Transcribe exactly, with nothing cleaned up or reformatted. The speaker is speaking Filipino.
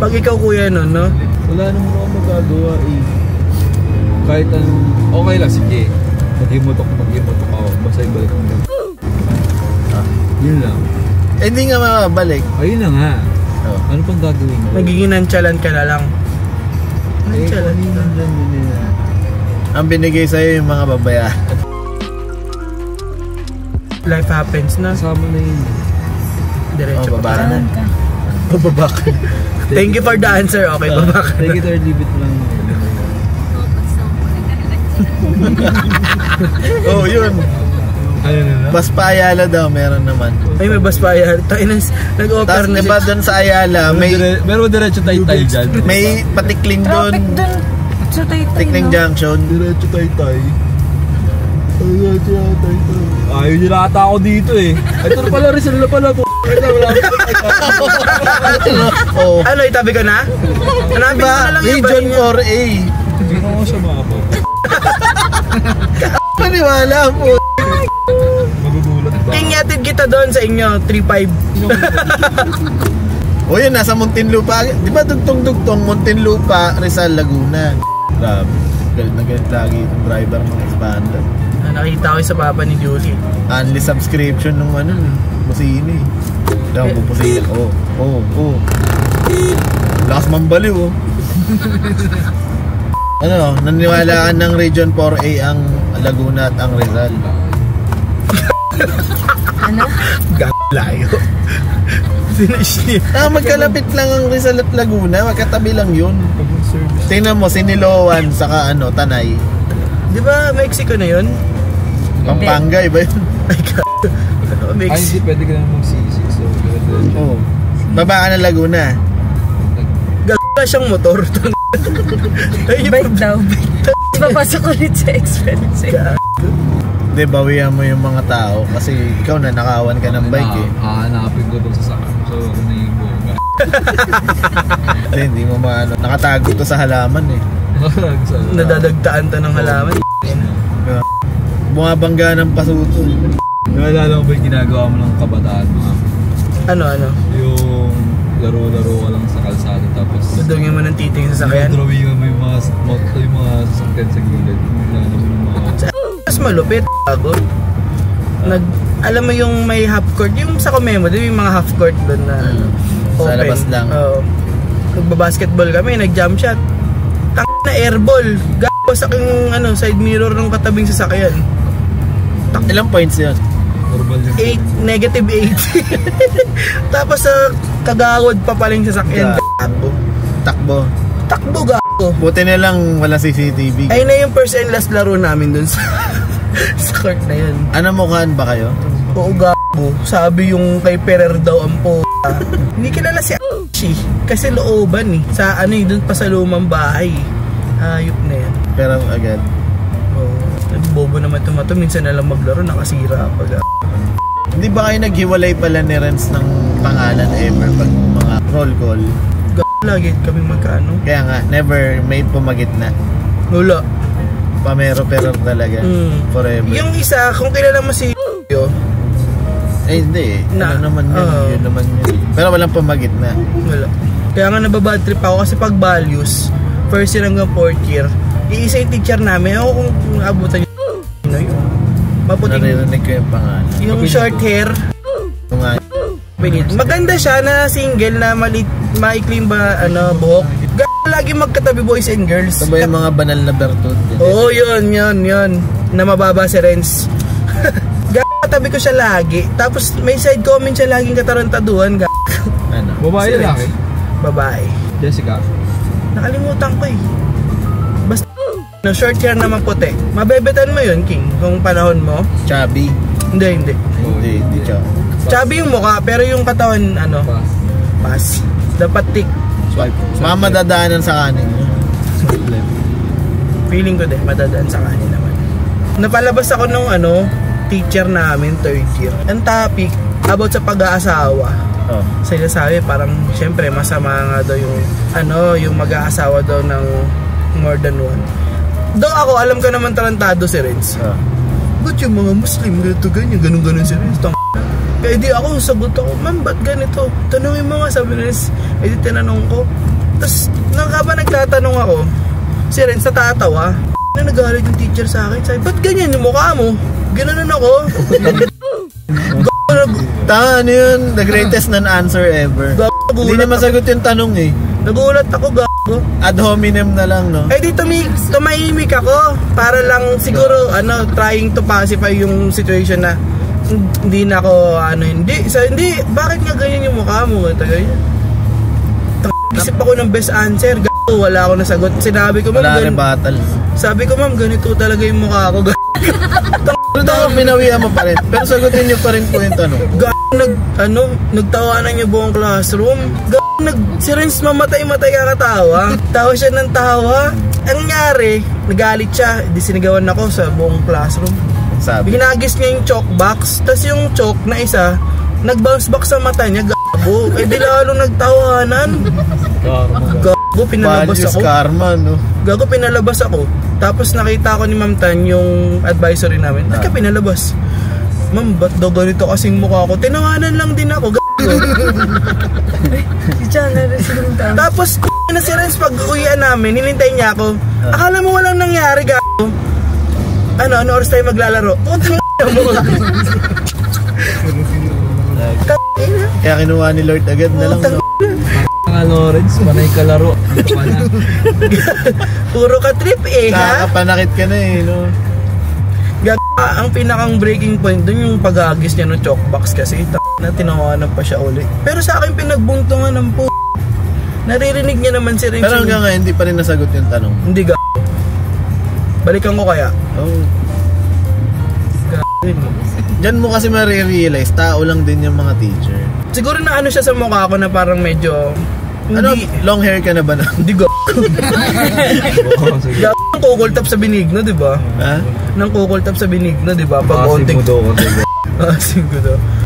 Pag ikaw kuya nun, no? Wala naman ako magagawa eh. Kahit anong, okay lang, sige. Mag-imutok, mag-imutok ako. Basta ibalik mo lang. Ah, yun lang. Eh, hindi nga mabalik. Ayun na nga. Oh. Ano pang gagawin mo? Nagiging nonchalant ka na lang. Eh, Nonchalant kung ka. nandyan yun nila. Ang binigay sa'yo yung mga babaya. Life happens na. Kasama na yun. Diretso Oh, baba pa. na. Bababa ka. Thank you for the answer. Okay, Uh, baba ka. take it or leave it lang. Oh, yun. Ano na lang? Bas pa Ayala daw, meron naman. Ay, may bus pa yan. Tayo na, nag-offer Tapos na diba doon sa Ayala, may Meron diretso tayo-tayo dyan. may patikling doon. Traffic dun sa Taytay, Tikling no? Junction. Diretso tayo-tayo. Diretso tayo-tayo. Ayaw nila ata ako dito eh. Ito na pala, Rizal na pala po. Oh. Ano, itabi ka na? Hanapin mo Diba? na lang yung Region bahay niya. four A. Hindi ko ako siya makapaw. Maniwala po. Magugulat ba? King, yatid kita doon sa inyo, three five. O yun, nasa Muntinlupa. Di ba dugtong-dugtong Muntinlupa, Rizal, Laguna. Grabe. Galit na galit lagi itong driver mga expander. Nakita ko sa papa ni Julie. Only subscription nung ano, Busini. Daw, pupusini. Oh, oh, oh. Lakas mambaliw, oh. Ano, naniwalaan ng Region four A ang Laguna at ang Rizal. Ano? Layo. Siniship. Ah, magkalapit lang ang Rizal at Laguna, magkatabi lang yun. Tingnan mo, Siniloan, saka ano, Tanay. Di ba Mexico na yun? Pampanga, iba yun. Ay, God. Ano, Ay, Mexico? hindi pwede ka naman magsisi. So, diretso. Oh. Baba ka ng Laguna. Gagawin siyang motor. Ay, yung Bike daw. Papasok ulit sa expensive. Hindi, bawian mo yung mga tao kasi ikaw na nakawan ka ng bike eh. Hahanapin ko doon sa sakit. So, ako na yung boga. Hindi, hindi mo maano. Nakatago to sa halaman eh. Nadadagtaan to ng halaman. Bumabangga ng pasuto. Naalala mo ba yung ginagawa mo ng kabataan mo? Ano, ano? Yung laro-laro ka lang sa kalsada tapos Dudungin mo ng titing sa sakyan. drawingan mo yung mga, yung mga sasakyan sa gilid. Naalala mo yung mga... Mas malupit, bago. Nag, alam mo yung may half court, yung sa Comemo, di ba yung mga half court doon na ano, Sa open. labas lang. Oo. Nagbabasketball kami, nag-jump shot. Tang na airball. Gago sa aking ano, side mirror ng katabing sasakyan. Ilang points yun? Normal yung... eight, negative eight. Tapos sa kagawad pa paling sasakyan. Gago. Takbo. Takbo, gago. Buti na lang wala C C T V. Ayun na yung first and last laro namin dun sa, sa court na yun. Ano mukhaan ba kayo? Oo, gago. Sabi yung kay Perer daw ang po. Hindi kilala si Ashi. Kasi looban eh. Sa ano eh, dun pa sa lumang bahay. Hayop na yan. Pero agad. Oo. Bobo naman tumato. Minsan na lang maglaro, nakasira pa. Hindi ba kayo naghiwalay pala ni Renz ng pangalan ever pag mga roll call? Gago, lagi kami magkano. Kaya nga, never may pumagitna. Wala. Pamero-pero talaga. Mm. Forever. Yung isa, kung kilala mo si yo, Eh hindi eh. Na- Ano naman yun? Oo. Yun naman yun. Pero walang pumagitna. wala. Kaya nga nababad trip ako kasi pag values, first year hanggang fourth year, iisa yung teacher namin. Ako kung, kung abutan nyo, ano yun? Maputing. Naririnig ko yung pangalan. Yung short hair, Yung nga. pinit. Maganda siya na single na malit, maikling ba, ano, buhok. G***, lagi magkatabi boys and girls. Ito ba yung mga banal na bertud? Oo, oh, yun, yun, yun. Na mababa si Renz. G***, katabi ko siya lagi. Tapos may side comment siya laging katarantaduhan. G***. Ano? Babae Si Renz. lalaki? Babae. Jessica? Nakalimutan ko eh. Basta, no, short hair na maputi. Mabebetan mo yun, King, kung panahon mo. Chubby? Hindi, hindi. Hindi, hindi chubby. Chubby yung mukha, pero yung katawan, ano, Pass. pass. Dapat thick. Swipe. Mga madadaanan sa kanin. Swipe left. Feeling ko din, madadaan sa kanin naman. Napalabas ako nung ano, teacher namin, third year. Ang topic, about sa pag-aasawa. Oh. Sila sabi, parang, syempre, masama nga daw yung, ano, yung mag-aasawa daw ng more than one. Daw ako, alam ko naman tarantado si Renz. Oh. Ba't yung mga Muslim, ganito, ganyan, ganun-ganun si Renz? Tang kaya di ako, sagot ako, ma'am, ba't ganito? Tanungin mo nga, sabi ni Renz. Eh di tinanong ko, Tapos, nang habang nagtatanong ako, si Renz natatawa. Na nagalit yung teacher sa akin. Sabi, ba't ganyan yung mukha mo? Ganoon ako. Tanga, ano yun? The greatest non-answer ever. Hindi niya masagot yung tanong eh. Nagulat ako, gago. Ad hominem na lang, no? Eh di tumi tumahimik ako. Para lang siguro, ano, trying to pacify yung situation na hindi na ako, ano, hindi. So, hindi, bakit nga ganyan yung mukha mo? Tagay. Isip ako ng best answer. Gago, wala ako nasagot. Sinabi ko, ma'am, wala gan- rin battle. sabi ko, ma'am, ganito talaga yung mukha ko. Pero daw, pinawihan mo pa rin. Pero sagutin niyo pa rin po yung tanong. Gago, nag, ano, nagtawanan niya buong classroom. Gago, nag, si Renz mamatay-matay kakatawa. Tawa siya ng tawa. Ang nangyari, nagalit siya. Di sinigawan ako sa buong classroom. Sabi. Binagis niya yung chalk box. Tapos yung chalk na isa, nag-bounce back sa mata niya. Gago, eh di lalong nagtawanan. Gago, pinalabas Values ako. karma, no? Gago, pinalabas ako. Tapos nakita ko ni Ma'am Tan yung advisory namin. Ba't ka pinalabas? Ma'am, ba't daw ganito kasing mukha ko? Tinawanan lang din ako. Gago. Si Chan, naresin tayo. Tapos, na si Renz pag uwian namin, nilintay niya ako. Akala mo walang nangyari, gago. Ano, ano oras tayo maglalaro? Putang ina mo. Kaya kinuha ni Lord agad na lang, no? Mga Lawrence, panay kalaro. Puro ka trip eh, ha? Nakakapanakit ka na eh, no? Gago, ang pinakang breaking point dun yung pag-agis niya ng chalkbox kasi na tinawanan pa siya ulit. Pero sa akin pinagbuntungan ng po. Naririnig niya naman si Renz. Pero hanggang ngayon, hindi pa rin nasagot yung tanong. Hindi, gago. Balikan ko kaya. Oh. Gago yun. Diyan mo kasi marirealize, tao lang din yung mga teacher. Siguro na ano siya sa mukha ko na parang medyo Ano, hindi, long hair ka na ba na? hindi gago. Oo, sige. Gago ang kukultap sa binigno, di ba? Ha? Nang kukultap sa binigno, di ba? Pag Kasi onting mo daw kasi. Ah, siguro.